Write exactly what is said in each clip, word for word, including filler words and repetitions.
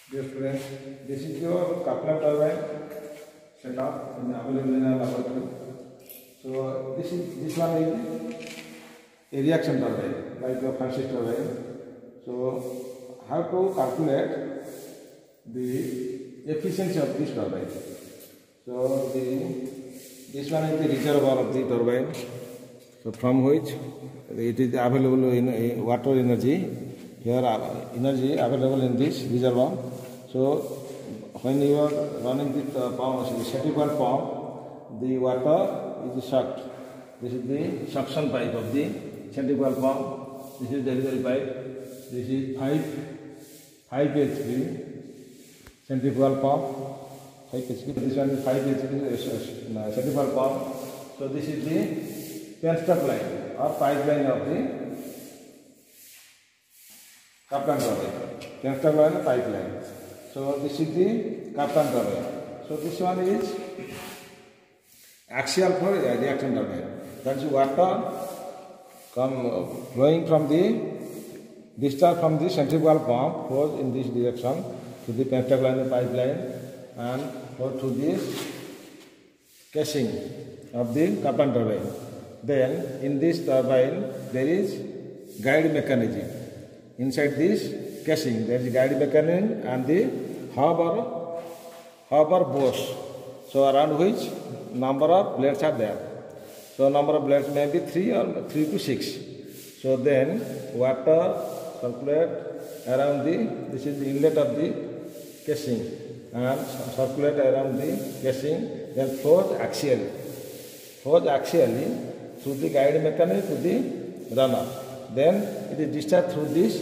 Dear students, this is your Kaplan turbine setup in available in our laboratory. So this is this one is a reaction turbine, like the Francis turbine. So how to calculate the efficiency of this turbine? So the this one is the reservoir of the turbine. So from which it is available in water energy. Here energy available in this reservoir. So when you are running the pump, the centrifugal pump, the water is sucked. This is the suction pipe of the centrifugal pump. This is delivery pipe. This is five five H P centrifugal pump. five H P. This one is five H P centrifugal pump. So this is the penstock line or pipeline of the Kaplan turbine. Penstock line and pipeline. So this is the Kaplan turbine. So this one is axial for reaction turbine. That is water come flowing from the discharge from the centrifugal pump flows in this direction to the penstock line and pipeline and go to this casing of the Kaplan turbine. Then in this turbine there is guide mechanism. Inside this casing there is guide mechanism and the hub or hub or boss. So around which number of blades are there. So number of blades may be three or three to six. So then water circulate around the this is the inlet of the casing and circulate around the casing, then flows axially. Flows axially through the guide mechanism to the runner. Then it is discharged through this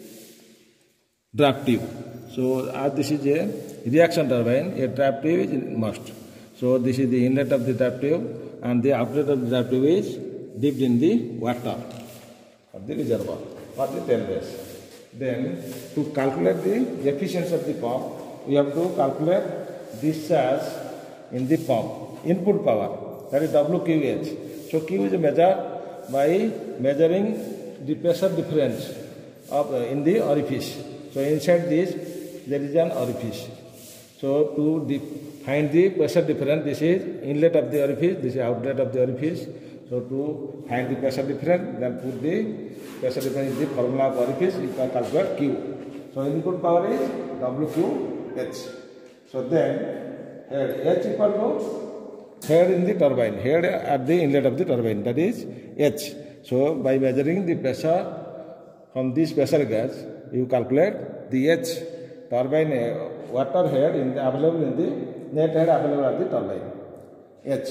draft tube. So as this is a reaction turbine, a draft tube is must. So this is the inlet of the draft tube and the outlet of the draft tube is dipped in the water of the reservoir or the tail base. Then to calculate the efficiency of the pump, we have to calculate discharge in the pump, input power, that is W Q H. So Q is measured by measuring the pressure difference of uh, in the orifice. So inside this there is an orifice. So to find the pressure difference, this is inlet of the orifice, this is outlet of the orifice. So to find the pressure difference, then put the pressure difference in the formula of orifice, you can calculate Q. So input power is W Q H. So then head H equal to head in the turbine, head at the inlet of the turbine, that is H. So by measuring the pressure from this pressure gauge, you calculate the H turbine uh, water head in the available in the net head available at the turbine H.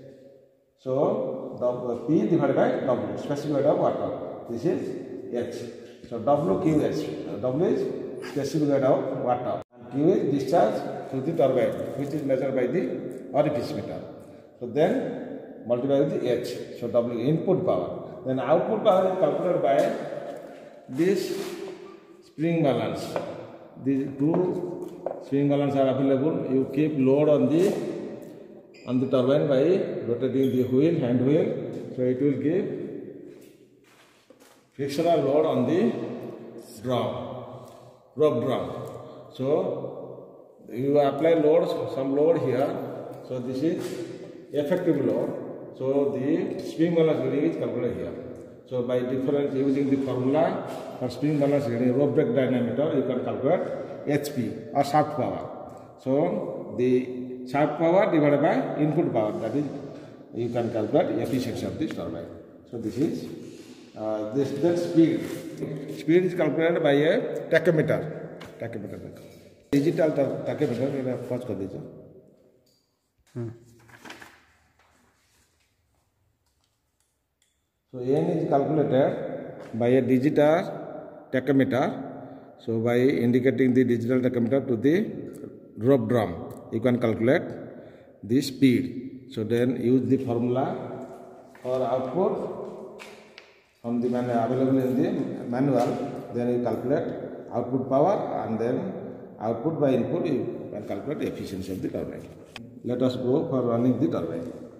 So the P divided by W, specific of water. This is H. So W Q H. W is specific of water. And Q is discharge through the turbine, which is measured by the orifice meter. So then multiply with the H. So W input power. Then output power is calculated by this spring balance. These two spring balance are available. You keep load on the on the turbine by rotating the wheel, hand wheel. So it will give frictional load on the drum, rope drum. So you apply load, some load here. So this is effective load. So the spring balance reading is calculated here. So by difference using the formula for spring balance reading, rope brake dynamometer, you can calculate H P or shaft power. So the shaft power divided by input power, that is you can calculate efficiency of this turbine. So this is uh, this then speed. Speed is calculated by a tachometer. Tachometer. Digital tachometer we have pause कर दीजिए. So N is calculated by a digital tachometer. So by indicating the digital tachometer to the rope drum, you can calculate the speed. So then use the formula for output from the manual available in the manual. Then you calculate output power and then output by input you can calculate the efficiency of the turbine. Let us go for running the turbine.